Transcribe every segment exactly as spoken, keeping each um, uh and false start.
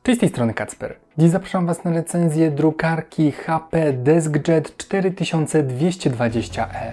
Cześć, z tej strony Kacper. Dziś zapraszam Was na recenzję drukarki H P DeskJet cztery tysiące dwieście dwadzieścia E.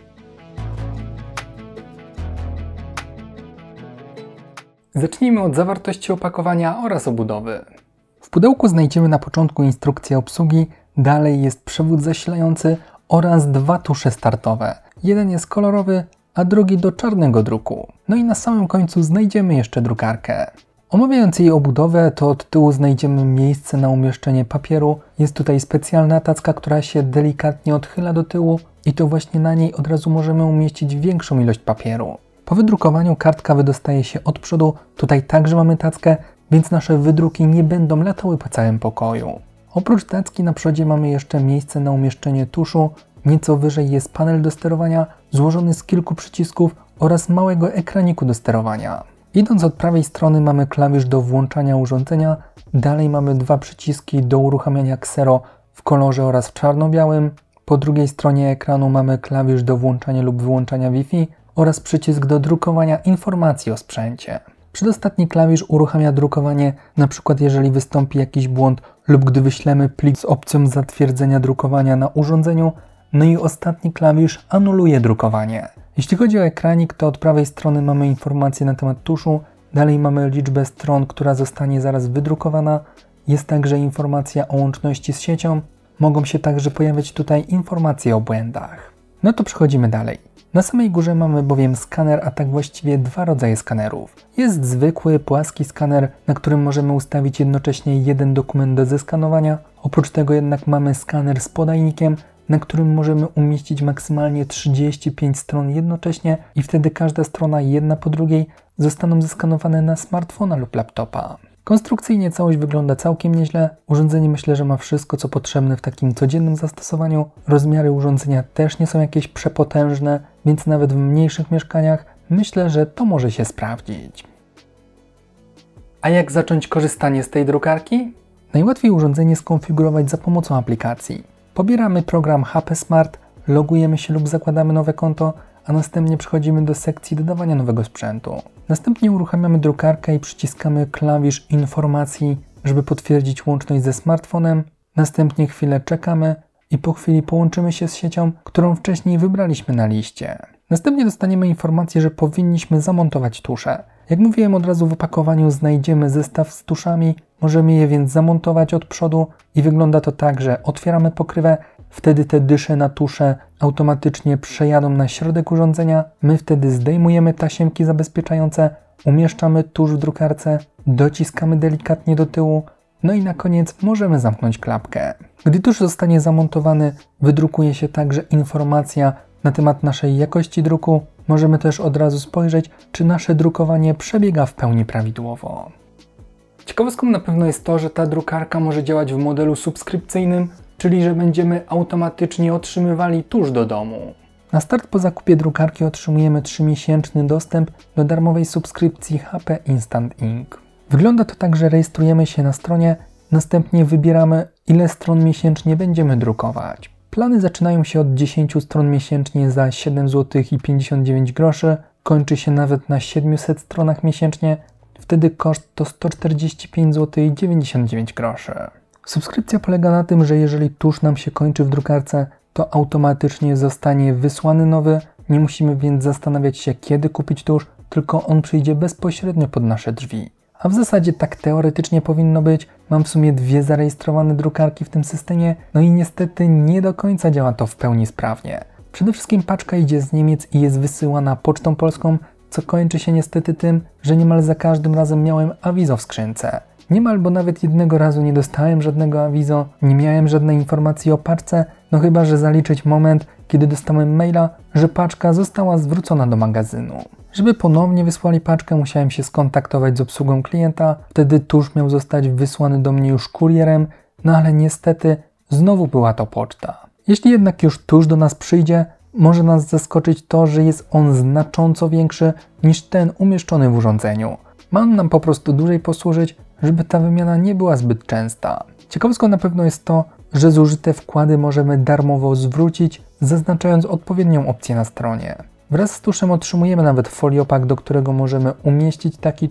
Zacznijmy od zawartości opakowania oraz obudowy. W pudełku znajdziemy na początku instrukcję obsługi, dalej jest przewód zasilający oraz dwa tusze startowe. Jeden jest kolorowy, a drugi do czarnego druku. No i na samym końcu znajdziemy jeszcze drukarkę. Omawiając jej obudowę, to od tyłu znajdziemy miejsce na umieszczenie papieru. Jest tutaj specjalna tacka, która się delikatnie odchyla do tyłu i to właśnie na niej od razu możemy umieścić większą ilość papieru. Po wydrukowaniu kartka wydostaje się od przodu, tutaj także mamy tackę, więc nasze wydruki nie będą latały po całym pokoju. Oprócz tacki na przodzie mamy jeszcze miejsce na umieszczenie tuszu, nieco wyżej jest panel do sterowania złożony z kilku przycisków oraz małego ekraniku do sterowania. Idąc od prawej strony mamy klawisz do włączania urządzenia, dalej mamy dwa przyciski do uruchamiania ksero w kolorze oraz w czarno-białym. Po drugiej stronie ekranu mamy klawisz do włączania lub wyłączania Wi-Fi oraz przycisk do drukowania informacji o sprzęcie. Przedostatni klawisz uruchamia drukowanie, np. jeżeli wystąpi jakiś błąd lub gdy wyślemy plik z opcją zatwierdzenia drukowania na urządzeniu. No i ostatni klawisz anuluje drukowanie. Jeśli chodzi o ekranik, to od prawej strony mamy informacje na temat tuszu, dalej mamy liczbę stron, która zostanie zaraz wydrukowana. Jest także informacja o łączności z siecią. Mogą się także pojawiać tutaj informacje o błędach. No to przechodzimy dalej. Na samej górze mamy bowiem skaner, a tak właściwie dwa rodzaje skanerów. Jest zwykły, płaski skaner, na którym możemy ustawić jednocześnie jeden dokument do zeskanowania. Oprócz tego jednak mamy skaner z podajnikiem, na którym możemy umieścić maksymalnie trzydzieści pięć stron jednocześnie i wtedy każda strona jedna po drugiej zostaną zeskanowane na smartfona lub laptopa. Konstrukcyjnie całość wygląda całkiem nieźle. Urządzenie myślę, że ma wszystko co potrzebne w takim codziennym zastosowaniu. Rozmiary urządzenia też nie są jakieś przepotężne, więc nawet w mniejszych mieszkaniach myślę, że to może się sprawdzić. A jak zacząć korzystanie z tej drukarki? Najłatwiej urządzenie skonfigurować za pomocą aplikacji. Pobieramy program H P Smart, logujemy się lub zakładamy nowe konto, a następnie przechodzimy do sekcji dodawania nowego sprzętu. Następnie uruchamiamy drukarkę i przyciskamy klawisz informacji, żeby potwierdzić łączność ze smartfonem. Następnie chwilę czekamy i po chwili połączymy się z siecią, którą wcześniej wybraliśmy na liście. Następnie dostaniemy informację, że powinniśmy zamontować tusze. Jak mówiłem, od razu w opakowaniu znajdziemy zestaw z tuszami, możemy je więc zamontować od przodu i wygląda to tak, że otwieramy pokrywę, wtedy te dysze na tusze automatycznie przejadą na środek urządzenia, my wtedy zdejmujemy tasiemki zabezpieczające, umieszczamy tusz w drukarce, dociskamy delikatnie do tyłu, no i na koniec możemy zamknąć klapkę. Gdy tusz zostanie zamontowany, wydrukuje się także informacja na temat naszej jakości druku. Możemy też od razu spojrzeć, czy nasze drukowanie przebiega w pełni prawidłowo. Ciekawostką na pewno jest to, że ta drukarka może działać w modelu subskrypcyjnym, czyli że będziemy automatycznie otrzymywali tusz do domu. Na start po zakupie drukarki otrzymujemy trzymiesięczny dostęp do darmowej subskrypcji H P Instant Ink. Wygląda to tak, że rejestrujemy się na stronie, następnie wybieramy, ile stron miesięcznie będziemy drukować. Plany zaczynają się od dziesięciu stron miesięcznie za siedem złotych i pięćdziesiąt dziewięć groszy, kończy się nawet na siedmiuset stronach miesięcznie, wtedy koszt to sto czterdzieści pięć złotych i dziewięćdziesiąt dziewięć groszy. Subskrypcja polega na tym, że jeżeli tusz nam się kończy w drukarce, to automatycznie zostanie wysłany nowy, nie musimy więc zastanawiać się, kiedy kupić tusz, tylko on przyjdzie bezpośrednio pod nasze drzwi. A w zasadzie tak teoretycznie powinno być. Mam w sumie dwie zarejestrowane drukarki w tym systemie, no i niestety nie do końca działa to w pełni sprawnie. Przede wszystkim paczka idzie z Niemiec i jest wysyłana pocztą polską, co kończy się niestety tym, że niemal za każdym razem miałem awizo w skrzynce. Niemal, bo nawet jednego razu nie dostałem żadnego awizo, nie miałem żadnej informacji o paczce, no chyba że zaliczyć moment, kiedy dostałem maila, że paczka została zwrócona do magazynu. Żeby ponownie wysłali paczkę, musiałem się skontaktować z obsługą klienta, wtedy tusz miał zostać wysłany do mnie już kurierem, no ale niestety znowu była to poczta. Jeśli jednak już tusz do nas przyjdzie, może nas zaskoczyć to, że jest on znacząco większy niż ten umieszczony w urządzeniu. Ma on nam po prostu dłużej posłużyć, żeby ta wymiana nie była zbyt częsta. Ciekawostką na pewno jest to, że zużyte wkłady możemy darmowo zwrócić, zaznaczając odpowiednią opcję na stronie. Wraz z tuszem otrzymujemy nawet foliopak, do którego możemy umieścić taki tusz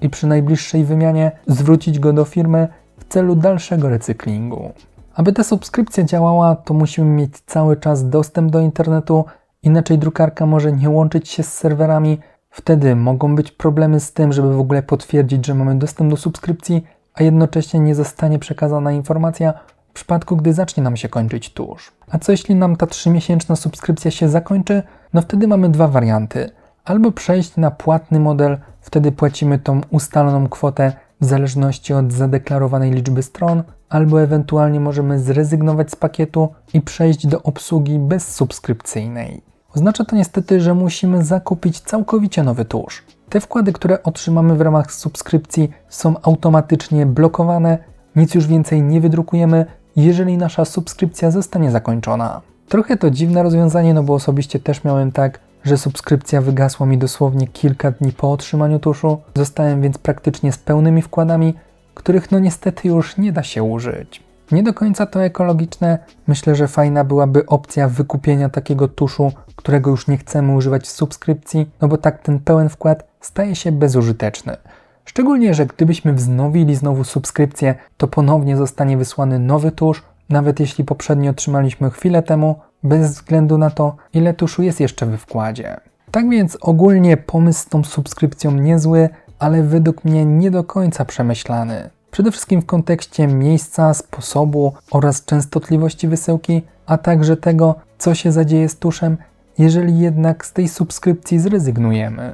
i przy najbliższej wymianie zwrócić go do firmy w celu dalszego recyklingu. Aby ta subskrypcja działała, to musimy mieć cały czas dostęp do internetu, inaczej drukarka może nie łączyć się z serwerami. Wtedy mogą być problemy z tym, żeby w ogóle potwierdzić, że mamy dostęp do subskrypcji, a jednocześnie nie zostanie przekazana informacja w przypadku, gdy zacznie nam się kończyć tusz. A co jeśli nam ta trzymiesięczna subskrypcja się zakończy? No wtedy mamy dwa warianty. Albo przejść na płatny model, wtedy płacimy tą ustaloną kwotę w zależności od zadeklarowanej liczby stron, albo ewentualnie możemy zrezygnować z pakietu i przejść do obsługi bezsubskrypcyjnej. Oznacza to niestety, że musimy zakupić całkowicie nowy tusz. Te wkłady, które otrzymamy w ramach subskrypcji, są automatycznie blokowane, nic już więcej nie wydrukujemy, jeżeli nasza subskrypcja zostanie zakończona. Trochę to dziwne rozwiązanie, no bo osobiście też miałem tak, że subskrypcja wygasła mi dosłownie kilka dni po otrzymaniu tuszu. Zostałem więc praktycznie z pełnymi wkładami, których no niestety już nie da się użyć. Nie do końca to ekologiczne. Myślę, że fajna byłaby opcja wykupienia takiego tuszu, którego już nie chcemy używać w subskrypcji, no bo tak ten pełen wkład staje się bezużyteczny. Szczególnie, że gdybyśmy wznowili znowu subskrypcję, to ponownie zostanie wysłany nowy tusz, nawet jeśli poprzednio otrzymaliśmy chwilę temu, bez względu na to, ile tuszu jest jeszcze we wkładzie. Tak więc ogólnie pomysł z tą subskrypcją niezły, ale według mnie nie do końca przemyślany. Przede wszystkim w kontekście miejsca, sposobu oraz częstotliwości wysyłki, a także tego, co się zadzieje z tuszem, jeżeli jednak z tej subskrypcji zrezygnujemy.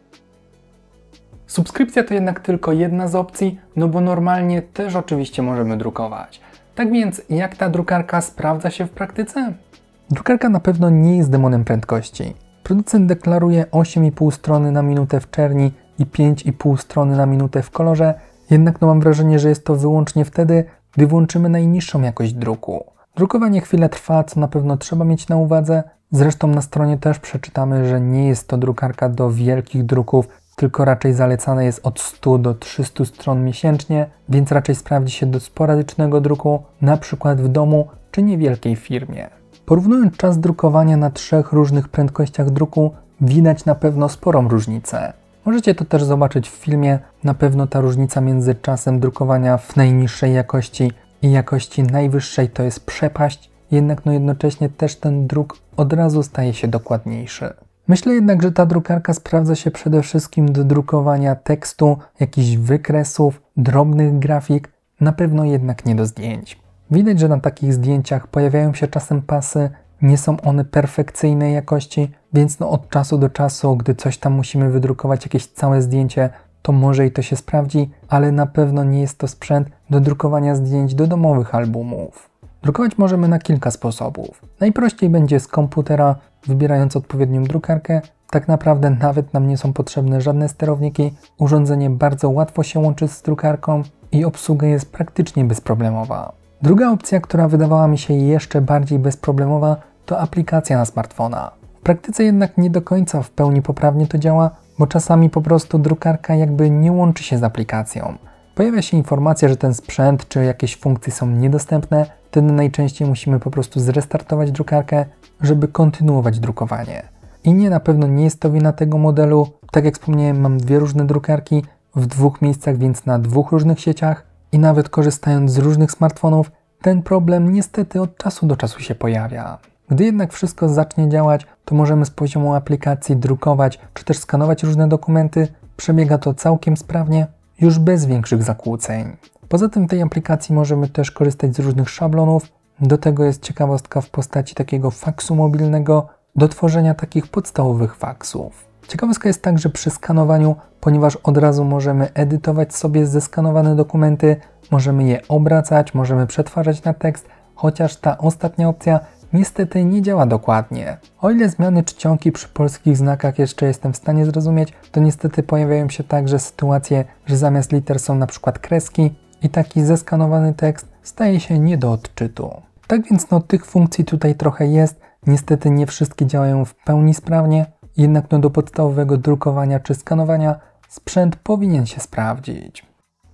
Subskrypcja to jednak tylko jedna z opcji, no bo normalnie też oczywiście możemy drukować. Tak więc jak ta drukarka sprawdza się w praktyce? Drukarka na pewno nie jest demonem prędkości. Producent deklaruje osiem i pół strony na minutę w czerni i pięć i pół strony na minutę w kolorze, jednak no mam wrażenie, że jest to wyłącznie wtedy, gdy włączymy najniższą jakość druku. Drukowanie chwilę trwa, co na pewno trzeba mieć na uwadze. Zresztą na stronie też przeczytamy, że nie jest to drukarka do wielkich druków, tylko raczej zalecane jest od stu do trzystu stron miesięcznie, więc raczej sprawdzi się do sporadycznego druku, na przykład w domu czy niewielkiej firmie. Porównując czas drukowania na trzech różnych prędkościach druku, widać na pewno sporą różnicę. Możecie to też zobaczyć w filmie, na pewno ta różnica między czasem drukowania w najniższej jakości i jakości najwyższej to jest przepaść, jednak no jednocześnie też ten druk od razu staje się dokładniejszy. Myślę jednak, że ta drukarka sprawdza się przede wszystkim do drukowania tekstu, jakichś wykresów, drobnych grafik, na pewno jednak nie do zdjęć. Widać, że na takich zdjęciach pojawiają się czasem pasy, nie są one perfekcyjnej jakości, więc no od czasu do czasu, gdy coś tam musimy wydrukować, jakieś całe zdjęcie, to może i to się sprawdzi, ale na pewno nie jest to sprzęt do drukowania zdjęć do domowych albumów. Drukować możemy na kilka sposobów. Najprościej będzie z komputera, wybierając odpowiednią drukarkę. Tak naprawdę nawet nam nie są potrzebne żadne sterowniki. Urządzenie bardzo łatwo się łączy z drukarką i obsługa jest praktycznie bezproblemowa. Druga opcja, która wydawała mi się jeszcze bardziej bezproblemowa, to aplikacja na smartfona. W praktyce jednak nie do końca w pełni poprawnie to działa, bo czasami po prostu drukarka jakby nie łączy się z aplikacją. Pojawia się informacja, że ten sprzęt czy jakieś funkcje są niedostępne, wtedy najczęściej musimy po prostu zrestartować drukarkę, żeby kontynuować drukowanie. I nie, na pewno nie jest to wina tego modelu. Tak jak wspomniałem, mam dwie różne drukarki w dwóch miejscach, więc na dwóch różnych sieciach i nawet korzystając z różnych smartfonów, ten problem niestety od czasu do czasu się pojawia. Gdy jednak wszystko zacznie działać, to możemy z poziomu aplikacji drukować czy też skanować różne dokumenty. Przebiega to całkiem sprawnie, już bez większych zakłóceń. Poza tym w tej aplikacji możemy też korzystać z różnych szablonów. Do tego jest ciekawostka w postaci takiego faksu mobilnego do tworzenia takich podstawowych faksów. Ciekawostka jest także przy skanowaniu, ponieważ od razu możemy edytować sobie zeskanowane dokumenty, możemy je obracać, możemy przetwarzać na tekst, chociaż ta ostatnia opcja niestety nie działa dokładnie. O ile zmiany czcionki przy polskich znakach jeszcze jestem w stanie zrozumieć, to niestety pojawiają się także sytuacje, że zamiast liter są na przykład kreski i taki zeskanowany tekst staje się nie do odczytu. Tak więc no tych funkcji tutaj trochę jest, niestety nie wszystkie działają w pełni sprawnie, jednak no do podstawowego drukowania czy skanowania sprzęt powinien się sprawdzić.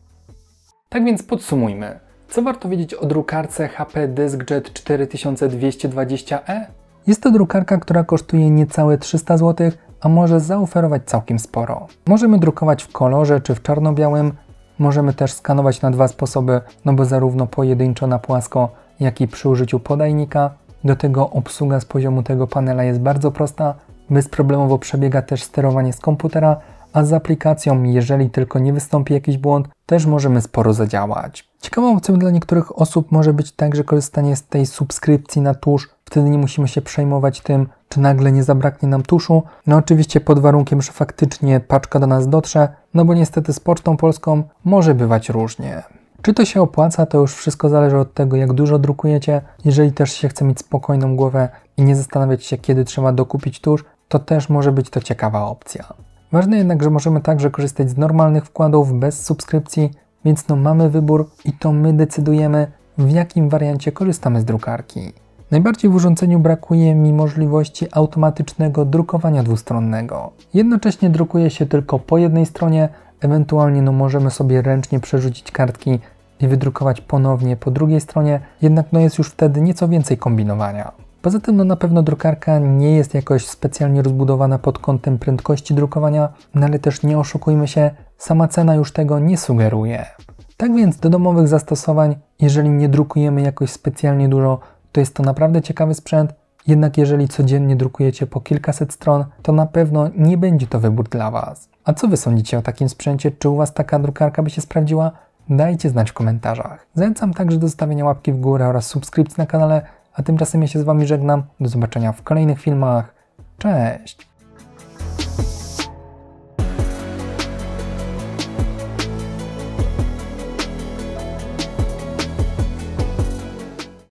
Tak więc podsumujmy. Co warto wiedzieć o drukarce H P DiskJet cztery tysiące dwieście dwadzieścia E? Jest to drukarka, która kosztuje niecałe trzysta złotych, a może zaoferować całkiem sporo. Możemy drukować w kolorze czy w czarno-białym, możemy też skanować na dwa sposoby, no bo zarówno pojedynczo na płasko, jak i przy użyciu podajnika. Do tego obsługa z poziomu tego panela jest bardzo prosta, bezproblemowo przebiega też sterowanie z komputera, a z aplikacją, jeżeli tylko nie wystąpi jakiś błąd, też możemy sporo zadziałać. Ciekawą opcją dla niektórych osób może być także korzystanie z tej subskrypcji na tusz. Wtedy nie musimy się przejmować tym, czy nagle nie zabraknie nam tuszu. No oczywiście pod warunkiem, że faktycznie paczka do nas dotrze, no bo niestety z Pocztą Polską może bywać różnie. Czy to się opłaca, to już wszystko zależy od tego, jak dużo drukujecie. Jeżeli też się chce mieć spokojną głowę i nie zastanawiać się, kiedy trzeba dokupić tusz, to też może być to ciekawa opcja. Ważne jednak, że możemy także korzystać z normalnych wkładów bez subskrypcji, więc no mamy wybór i to my decydujemy, w jakim wariancie korzystamy z drukarki. Najbardziej w urządzeniu brakuje mi możliwości automatycznego drukowania dwustronnego. Jednocześnie drukuje się tylko po jednej stronie, ewentualnie no możemy sobie ręcznie przerzucić kartki i wydrukować ponownie po drugiej stronie, jednak no jest już wtedy nieco więcej kombinowania. Poza tym no na pewno drukarka nie jest jakoś specjalnie rozbudowana pod kątem prędkości drukowania, no ale też nie oszukujmy się, sama cena już tego nie sugeruje. Tak więc do domowych zastosowań, jeżeli nie drukujemy jakoś specjalnie dużo, to jest to naprawdę ciekawy sprzęt, jednak jeżeli codziennie drukujecie po kilkaset stron, to na pewno nie będzie to wybór dla Was. A co Wy sądzicie o takim sprzęcie? Czy u Was taka drukarka by się sprawdziła? Dajcie znać w komentarzach. Zachęcam także do zostawienia łapki w górę oraz subskrypcji na kanale, a tymczasem ja się z Wami żegnam. Do zobaczenia w kolejnych filmach. Cześć!